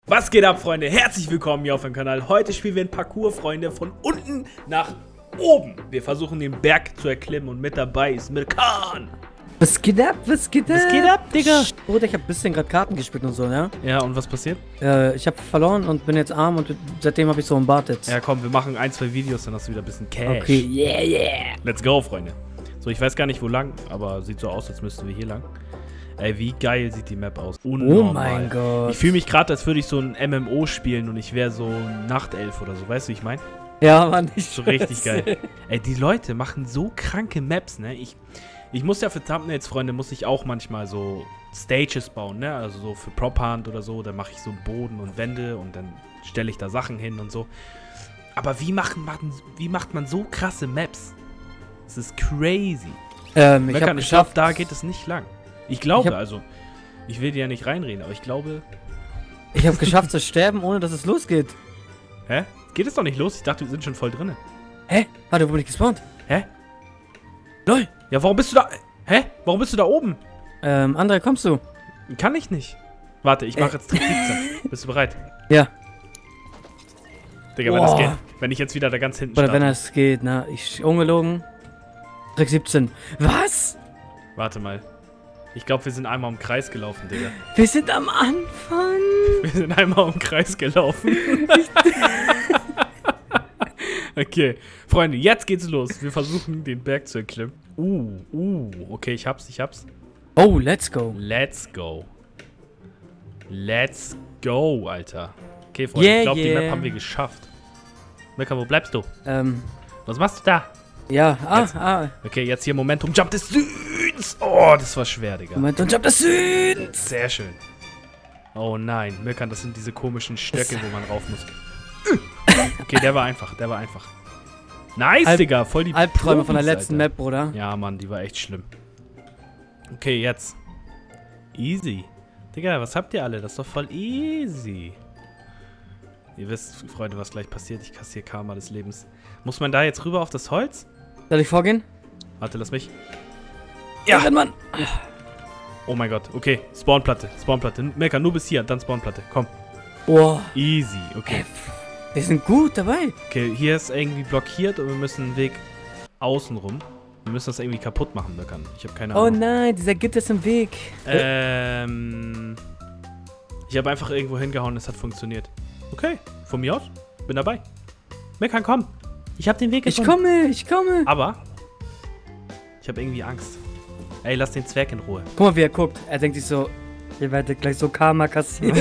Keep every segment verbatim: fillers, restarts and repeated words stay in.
Was geht ab, Freunde? Herzlich willkommen hier auf dem Kanal. Heute spielen wir ein Parcours, Freunde, von unten nach oben. Wir versuchen den Berg zu erklimmen und mit dabei ist Mirkan. Was geht ab? Was geht ab? Was geht ab, Digga? Bruder, ich hab ein bisschen gerade Karten gespielt und so, ne? Ja, und was passiert? Äh, ich hab verloren und bin jetzt arm und seitdem habe ich so einen Bart jetzt. Ja, komm, wir machen ein, zwei Videos, dann hast du wieder ein bisschen Cash. Okay, yeah, yeah. Let's go, Freunde. So, ich weiß gar nicht, wo lang, aber sieht so aus, als müssten wir hier lang. Ey, wie geil sieht die Map aus. Unnormal. Oh mein Gott. Ich fühle mich gerade, als würde ich so ein M M O spielen und ich wäre so ein Nachtelf oder so. Weißt du, wie ich meine? Ja, Mann, ich So richtig geil. Ey, die Leute machen so kranke Maps, ne? Ich, ich muss ja für Thumbnails, Freunde, muss ich auch manchmal so Stages bauen, ne? Also so für Prop-Hunt oder so. Dann mache ich so Boden und Wände und dann stelle ich da Sachen hin und so. Aber wie, machen, machen, wie macht man so krasse Maps? Das ist crazy. Ähm, ich Meckern, hab ich glaube, geschafft. da geht es nicht lang. Ich glaube, Ich hab- also, ich will dir ja nicht reinreden, aber ich glaube... Ich hab geschafft zu sterben, ohne dass es losgeht. Hä? Geht es doch nicht los? Ich dachte, wir sind schon voll drin. Hä? Warte, wo bin ich gespawnt? Hä? Lol. Ja, warum bist du da... Hä? Warum bist du da oben? Ähm, André, kommst du? Kann ich nicht. Warte, ich mache Äh. jetzt Trick siebzehn. Bist du bereit? Ja. Digga, wenn das Boah. geht. Wenn ich jetzt wieder da ganz hinten Oder wenn starte. das geht, ne? Ich, ungelogen. Trick siebzehn. Was? Warte mal. Ich glaube, wir sind einmal im Kreis gelaufen, Digga. Wir sind am Anfang. Wir sind einmal im Kreis gelaufen. Okay, Freunde, jetzt geht's los. Wir versuchen, den Berg zu erklimmen. Uh, uh, okay, ich hab's, ich hab's. Oh, let's go. Let's go. Let's go, Alter. Okay, Freunde, Yeah, ich glaube, die yeah. Map haben wir geschafft. Mirkan, wo bleibst du? Ähm, Was machst du da? ja. Ah, Jetzt. ah. Okay, jetzt hier Momentum Jump des Südens. Oh, das war schwer, Digga. Moment, und Jump des Südens. Sehr schön. Oh nein, Mirkan, das sind diese komischen Stöcke, wo man rauf muss. Okay, der war einfach, der war einfach. Nice, Alb- Digga, voll die Albträume von der Profis, letzten Alter. Map, Bruder. Ja, Mann, die war echt schlimm. Okay, jetzt. Easy. Digga, was habt ihr alle? Das ist doch voll easy. Ihr wisst, Freunde, was gleich passiert. Ich kassiere Karma des Lebens. Muss man da jetzt rüber auf das Holz? Soll ich vorgehen? Warte, lass mich. Ja, renn, Mann. Oh mein Gott. Okay, Spawnplatte. Spawnplatte. Mirkan, nur bis hier, dann Spawnplatte. Komm. Boah. Easy. Okay. Wir sind gut dabei. Okay, hier ist irgendwie blockiert und wir müssen einen Weg außen rum. Wir müssen das irgendwie kaputt machen, Mirkan. Ich habe keine Oh Ahnung. nein, dieser Gitter ist im Weg. Ähm. Ich habe einfach irgendwo hingehauen, es hat funktioniert. Okay, von mir aus. Bin dabei. Mirkan, komm. Ich habe den Weg Ich gefunden. komme, ich komme. Aber ich habe irgendwie Angst. Ey, lass den Zwerg in Ruhe. Guck mal, wie er guckt. Er denkt sich so, ihr werdet gleich so Karma kassieren.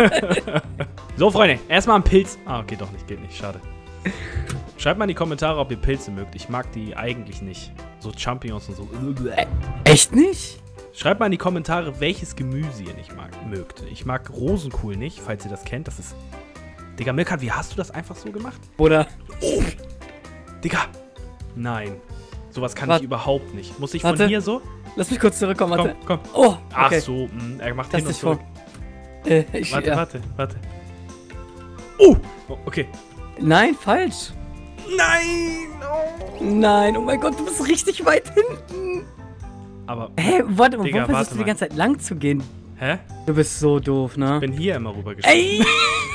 So, Freunde, erstmal ein Pilz. Ah, okay, doch nicht, geht nicht. Schade. Schreibt mal in die Kommentare, ob ihr Pilze mögt. Ich mag die eigentlich nicht. So Champignons und so. Echt nicht? Schreibt mal in die Kommentare, welches Gemüse ihr nicht mag, mögt. Ich mag Rosenkohl nicht, falls ihr das kennt. Das ist... Digga, Mirkan, wie hast du das einfach so gemacht? Bruder. Oh! Digga! Nein. Sowas kann Warte. ich überhaupt nicht. Muss ich Warte. von hier so? Lass mich kurz zurückkommen, Komm, warte. komm. Oh, Ach okay. so, mh, er macht Lass hin und dich vor. zurück. Äh, ich, Warte, ja. warte, warte. Oh! oh! Okay. Nein, falsch. Nein! Oh. Nein, oh mein Gott, du bist richtig weit hinten. Aber, Hä, warte, Digga, warum versuchst warte du die mal. ganze Zeit lang zu gehen? hä? Du bist so doof, ne? Ich bin hier immer rübergeschossen. Ey!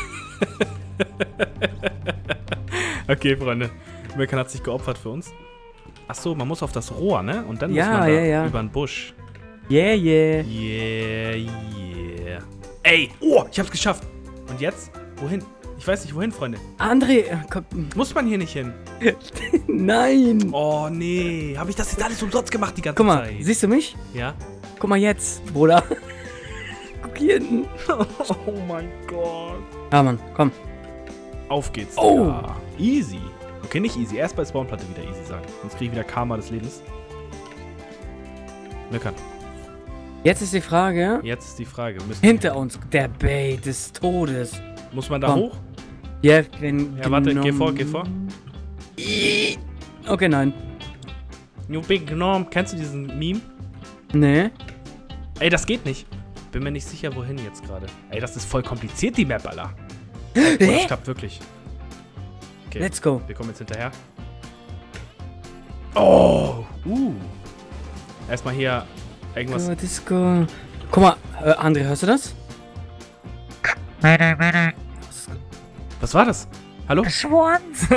Okay, Freunde. Mirkan hat sich geopfert für uns. Ach so, man muss auf das Rohr, ne? Und dann Ja, muss man da ja, ja. über den Busch. Yeah, yeah. Yeah, yeah. Ey, oh, ich hab's geschafft. Und jetzt? Wohin? Ich weiß nicht, wohin, Freunde. André, äh, komm. Muss man hier nicht hin? Nein. Oh, nee. Habe ich das jetzt alles umsonst gemacht die ganze Guck mal, Zeit? siehst du mich? Ja? Guck mal jetzt, Bruder. Guck hier hinten. Oh mein Gott. Ja, Mann, komm. Auf geht's. Oh. Ja. Easy. Okay, nicht easy. Erst bei Spawnplatte wieder easy sagen. Sonst krieg ich wieder Karma des Lebens. Mirkan. Jetzt ist die Frage, Jetzt ist die Frage. Müssen hinter uns, der Bait des Todes. Muss man da Komm. hoch? Ja, wenn Ja, warte, geh vor, geh vor. Okay, nein. You big gnome. Kennst du diesen Meme? Nee. Ey, das geht nicht. Bin mir nicht sicher, wohin jetzt gerade. Ey, das ist voll kompliziert, die Map, Alter. Oh, das klappt wirklich. Okay, Let's go. wir kommen jetzt hinterher. Oh, uh. Erstmal hier irgendwas. Go, Disco. Guck mal, äh, André, hörst du das? Was war das? Hallo? Schwanz.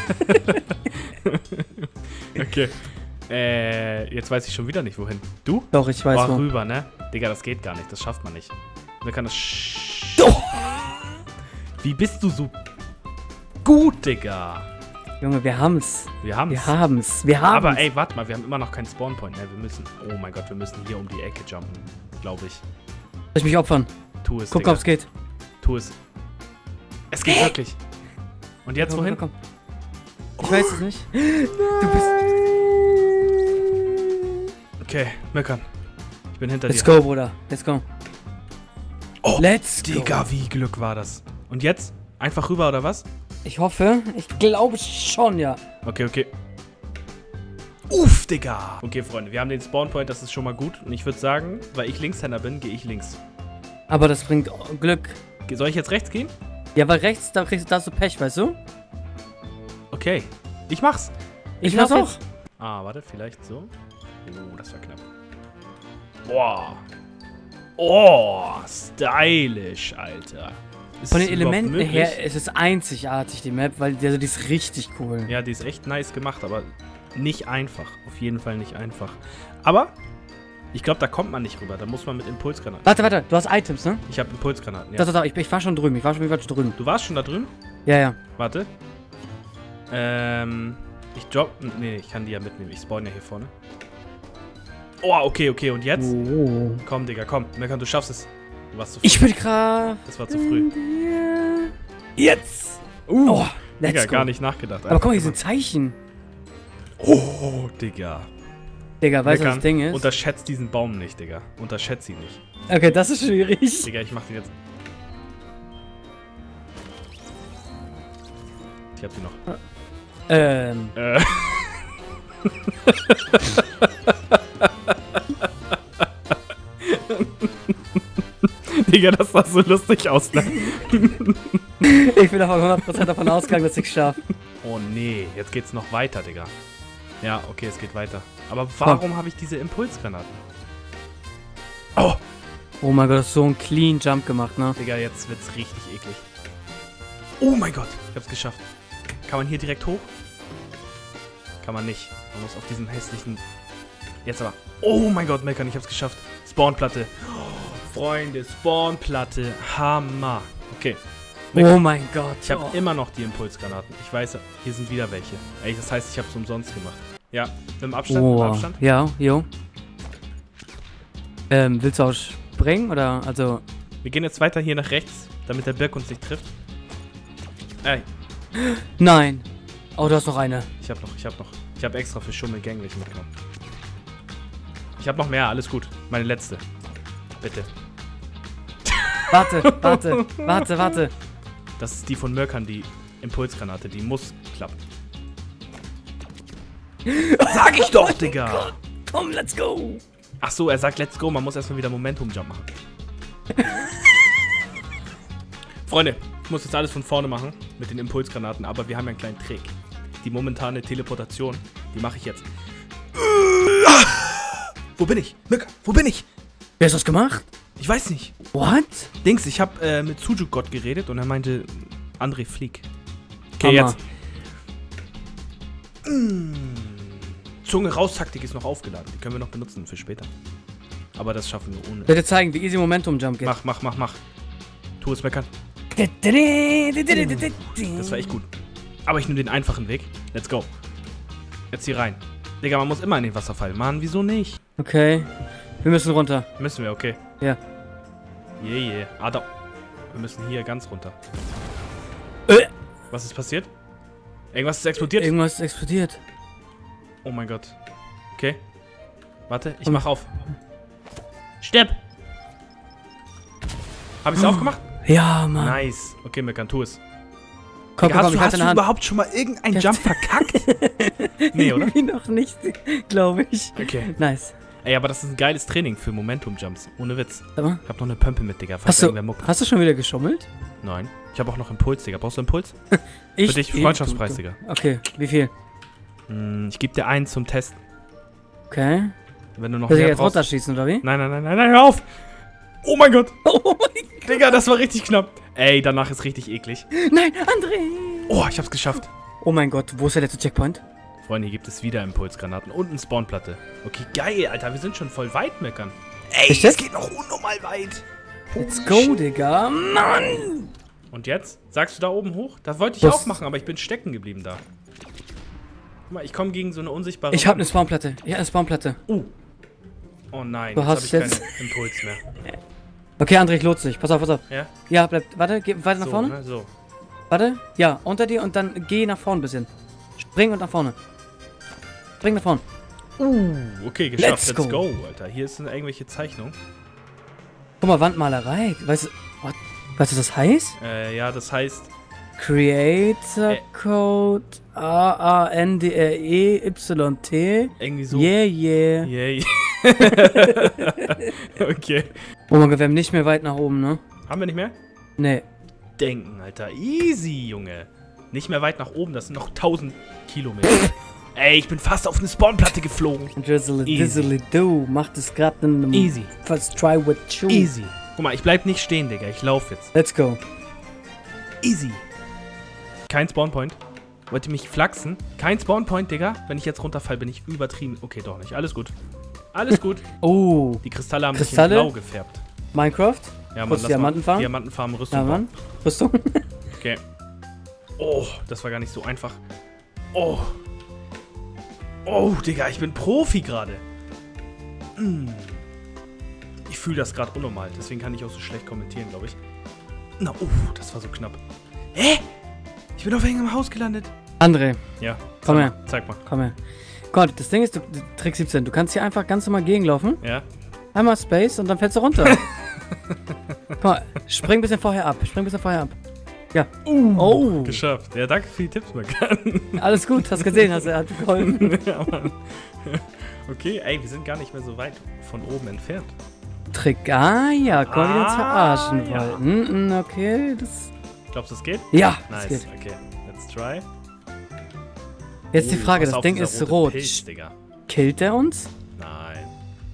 Okay. Äh, jetzt weiß ich schon wieder nicht, wohin. Du? Doch, ich weiß Oh, wo. rüber, ne? Digga, das geht gar nicht. Das schafft man nicht. Man kann das... Oh. Wie bist du so gut, Digga? Junge, wir haben's. Wir haben's. Wir haben's. Wir haben's. Aber ey, warte mal, wir haben immer noch keinen Spawnpoint. Ne? Wir müssen... Oh mein Gott, wir müssen hier um die Ecke jumpen. Glaube ich. Soll ich mich opfern? Tu es, Guck, Digga. ob's geht. Tu es. Es geht wirklich. Und jetzt Komm, wohin? komm, komm. Ich weiß es nicht. Du bist... Okay, Möckern. Ich bin hinter Let's dir. go, Bruder. Let's go. Oh, Let's go. Digga, wie Glück war das. Und jetzt? Einfach rüber, oder was? Ich hoffe, ich glaube schon, ja. Okay, okay. Uff, Digga. Okay, Freunde, wir haben den Spawnpoint, das ist schon mal gut. Und ich würde sagen, weil ich Linkshänder bin, gehe ich links. Aber das bringt Glück. Soll ich jetzt rechts gehen? Ja, weil rechts, da kriegst du, da hast du Pech, weißt du? Okay. Ich mach's. Ich, Ich mach's lauf auch. jetzt. Ah, warte, vielleicht so. Oh, das war knapp. Boah. Oh, stylisch, Alter. Ist Von das den überhaupt Elementen möglich? her ist es einzigartig, die Map, weil die, also die ist richtig cool. Ja, die ist echt nice gemacht, aber nicht einfach. Auf jeden Fall nicht einfach. Aber ich glaube, da kommt man nicht rüber. Da muss man mit Impulsgranaten. Warte, warte, du hast Items, ne? Ich habe Impulsgranaten, ja. Das, das, das, ich, ich war schon drüben, ich war schon, ich war schon drüben. Du warst schon da drüben? Ja, ja. Warte. Ähm, ich drop... Nee, ich kann die ja mitnehmen. Ich spawn ja hier vorne. Oh, okay, okay. Und jetzt? Oh. Komm, Digga, komm. Meckern, du schaffst es. Du warst zu früh. Ich bin Kraft. Das war zu früh. Jetzt. Uh, Oh, let's Digga, go. gar nicht nachgedacht. Aber guck mal, hier Einfach sind Zeichen. Oh, Digga. Digga, weißt du, was Meckern, das Ding ist? unterschätzt diesen Baum nicht, Digga. Unterschätzt ihn nicht. Okay, das ist schwierig. Digga, ich mach den jetzt. Ich hab die noch. Ähm. Äh. Digga, das sah so lustig aus, ne? Ich bin davon hundert Prozent davon ausgegangen, dass ich es schaffe. Oh nee, jetzt geht's noch weiter, Digga. Ja, okay, es geht weiter. Aber warum habe ich diese Impulsgranaten? Oh! Oh mein Gott, das ist so ein clean Jump gemacht, ne? Digga, jetzt wird's richtig eklig. Oh mein Gott, ich hab's geschafft. Kann man hier direkt hoch? Kann man nicht. Man muss auf diesen hässlichen... Jetzt aber. Oh mein Gott, Meckern, ich hab's geschafft. Spawnplatte. Oh, Freunde, Spawnplatte. Hammer. Okay. Oh mein Gott. Ich habe oh. immer noch die Impulsgranaten. Ich weiß, hier sind wieder welche. Ey, das heißt, ich habe es umsonst gemacht. Ja, im Abstand, Oh. im Abstand. Ja, jo. Ähm, willst du auch springen oder, also... Wir gehen jetzt weiter hier nach rechts, damit der Birk uns nicht trifft. Ey, Nein. Oh, du hast noch eine. ich hab noch, ich hab noch. Ich habe extra für Schummel gänglich mitgenommen. Ich habe noch mehr, alles gut. Meine letzte. Bitte. Warte, warte, warte, warte. Das ist die von Möckern, die Impulsgranate. Die muss klappen. Sag ich doch, Digga! Komm, let's go. Ach so, er sagt let's go, man muss erstmal wieder Momentum-Jump machen. Freunde, ich muss jetzt alles von vorne machen mit den Impulsgranaten, aber wir haben ja einen kleinen Trick. Die momentane Teleportation, die mache ich jetzt. Wo bin ich? Möcker, wo bin ich? Wer hat das gemacht? Ich weiß nicht. What? Dings, ich habe äh, mit Sujuk-Gott geredet und er meinte, André, flieg. Okay, Hammer. jetzt. Mm. Zunge raus Taktik ist noch aufgeladen. Die können wir noch benutzen für später. Aber das schaffen wir ohne. Ich werde dir zeigen, wie easy Momentum Jump geht. Mach, mach, mach, mach. Tu es, Meckern. Das Das war echt gut. Aber ich nehme den einfachen Weg. Let's go. Jetzt hier rein. Digga, man muss immer in den Wasserfall. Mann, wieso nicht? Okay. Wir müssen runter. Müssen wir, okay. Ja. Yeah, yeah. Ah, da. Wir müssen hier ganz runter. Äh. Was ist passiert? Irgendwas ist explodiert? Irgendwas ist explodiert. Oh mein Gott. Okay. Warte, ich Komm. mach auf. Stirb! Hab ich's aufgemacht? Ja, Mann. Nice. Okay, Meckern, tu es. Komm, Digga, komm, hast komm, du, ich hast halte du deine Hand. überhaupt schon mal irgendeinen Ja. Jump verkackt? Nee, oder? Irgendwie noch nicht, glaube ich. Okay. Nice. Ey, aber das ist ein geiles Training für Momentum-Jumps. Ohne Witz. Sag mal. Ich hab noch eine Pömpe mit, Digga. Falls Hast du, irgendwer muckt. hast du schon wieder geschummelt? Nein. Ich habe auch noch Impuls, Digga. Brauchst du Impuls? Ich, Für dich ich- Freundschaftspreis, du- Digga. du- Okay, wie viel? Hm, ich gebe dir einen zum Testen. Okay. Wenn du noch Soll ich mehr jetzt brauchst. runterschießen, oder wie? Nein, nein, nein, nein, nein, hör auf! Oh mein Gott! Oh mein Digga, das war richtig knapp. Ey, danach ist richtig eklig. Nein, André! Oh, ich hab's geschafft. Oh mein Gott, wo ist der letzte Checkpoint? Freunde, hier gibt es wieder Impulsgranaten und eine Spawnplatte. Okay, geil, Alter. Wir sind schon voll weit, Meckern. Ey, Ist es das? geht noch unnormal weit. Let's go, Digga. Mann! Und jetzt? Sagst du da oben hoch? Das wollte ich Was? auch machen, aber ich bin stecken geblieben da. Guck mal, ich komme gegen so eine unsichtbare... Ich hab eine Spawnplatte. Ich hab eine Spawnplatte. Uh. Oh nein, Du jetzt hast habe ich jetzt- keinen Impuls mehr. Okay, André, ich lotse dich. Pass auf, pass auf. Ja? Ja, bleib. Warte, geh weiter nach So, vorne. ne? So. Warte. Ja, unter dir und dann geh nach vorne ein bisschen. Spring und nach vorne. Spring nach vorne. Uh, okay, geschafft. Let's Let's, go. go, Alter. Hier ist eine irgendwelche Zeichnung. Guck mal, Wandmalerei. Weißt du, what? Weißt du, was das heißt? Äh, ja, das heißt... Creator Äh. Code A A N D R E Y T. Irgendwie so... Yeah, yeah. Yay. Okay. Oh mein Gott, wir haben nicht mehr weit nach oben, ne? Haben wir nicht mehr? Nee. Denken, Alter. Easy, Junge. Nicht mehr weit nach oben, das sind noch tausend Kilometer. Ey, ich bin fast auf eine Spawnplatte geflogen. Drizzly Easy. dizzly do. Macht es gerade in einem Easy. First try with you. Easy. Guck mal, ich bleib nicht stehen, Digga. Ich lauf jetzt. Let's go. Easy. Kein Spawnpoint. Wollt ihr mich flachsen? Kein Spawnpoint, Digga. Wenn ich jetzt runterfall, bin ich übertrieben. Okay, doch nicht. Alles gut. Alles gut. Oh. Die Kristalle haben Kristalle? sich in blau gefärbt. Minecraft? Ja, Kurz lass Diamantenfarm? mal Diamantenfarben, Rüstung. Ja, Mann. Rüstung? Okay. Oh, das war gar nicht so einfach. Oh. Oh, Digga, ich bin Profi gerade. Mm. Ich fühle das gerade unnormal, deswegen kann ich auch so schlecht kommentieren, glaube ich. Na, oh, das war so knapp. Hä? Ich bin auf irgendeinem Haus gelandet. André, Ja. Komm zeig her. Mal, zeig mal. komm her. Gott, das Ding ist, du, Trick siebzehn, du kannst hier einfach ganz normal gegenlaufen. Ja. Einmal Space und dann fällst du runter. Guck mal, spring ein bisschen vorher ab. Spring ein bisschen vorher ab. Ja. Uh, Oh. Geschafft. Ja, danke für die Tipps, Megan. Alles gut, hast gesehen, hast, hat geholfen. Ja, Mann. Okay, ey, wir sind gar nicht mehr so weit von oben entfernt. Trick, ah ja, guck mal, wie wir uns Ah, verarschen ja. wollten. Mm, okay, das... Glaubst du, das geht? Ja, das Nice, geht. okay. Let's try. Jetzt die Oh, Frage, pass das auf, Ding dieser ist rote rot. Pilz, Digga. Killt der uns? Nein.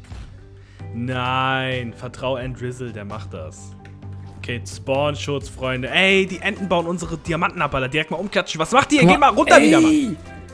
Nein, vertrau Andrizzle, der macht das. Okay, Spawn-Schutz, Freunde. Ey, die Enten bauen unsere Diamanten ab, Alter. Direkt mal umklatschen. Was macht ihr? Guck Geh mal runter ey. wieder, Mann.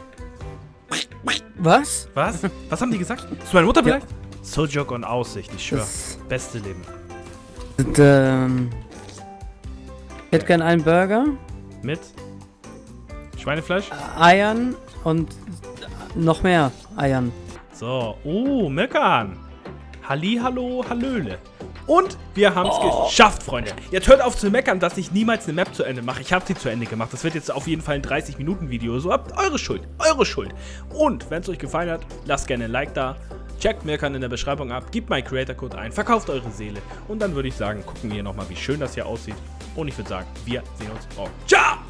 Was? Was? Was haben die gesagt? Ist meine Mutter Ja. vielleicht? Sojourn und Aussicht, ich schwör. Das, Beste Leben. das, ähm, ich hätte gern einen Burger, Mit Schweinefleisch? Eiern und noch mehr Eiern. So. Oh, Meckern. Hallihallo, Hallöle. Und wir haben es Oh. geschafft, Freunde. Jetzt hört auf zu meckern, dass ich niemals eine Map zu Ende mache. Ich habe sie zu Ende gemacht. Das wird jetzt auf jeden Fall ein dreißig Minuten Video. So habt eure Schuld. Eure Schuld. Und wenn es euch gefallen hat, lasst gerne ein Like da. Checkt Meckern in der Beschreibung ab. Gebt meinen Creator Code ein. Verkauft eure Seele. Und dann würde ich sagen, gucken wir nochmal, wie schön das hier aussieht. Und ich würde sagen, wir sehen uns morgen. Ciao!